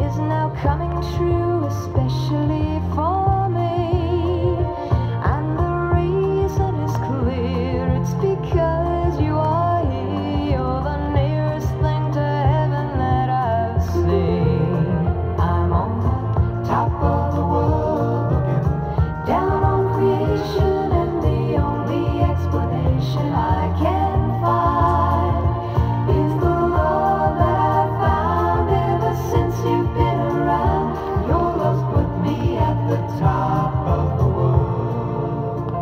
is now coming true, especially for me. And the reason is clear, it's because you are here. You're the nearest thing to heaven that I've seen. I'm on the top of the world, looking down on creation, and the only explanation I can find is the love that I've found ever since you've been around. Your love's put me at the top of the world.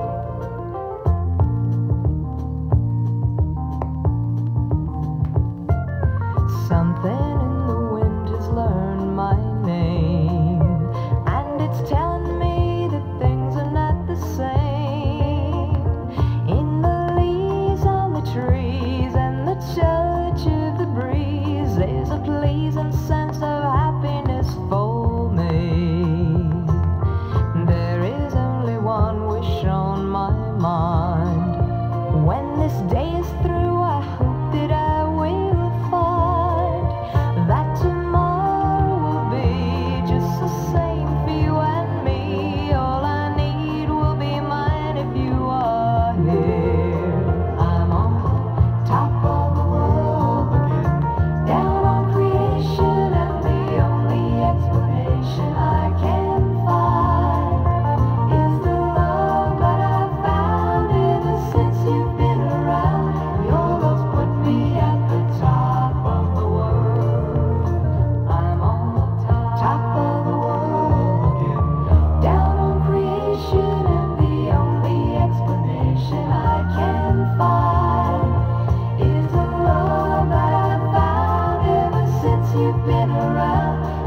Something in the wind has learned my name, and it's telling me that things are not the same. In the leaves on the trees and the touch of the breeze, there's a pleasing sense of happiness for me. There is only one wish on my mind. When this day is through, I hope that I will find that tomorrow will be just the same for you and me. All I need will be mine if you are here. I'm on the top of the world, looking down on creation, and the only explanation I can find is the love that I've found ever since you've been around. Your love's put me at the top of the world. I'm on the top of the world, looking down on creation, and the only explanation I can find is the love that I've found ever since you've been around.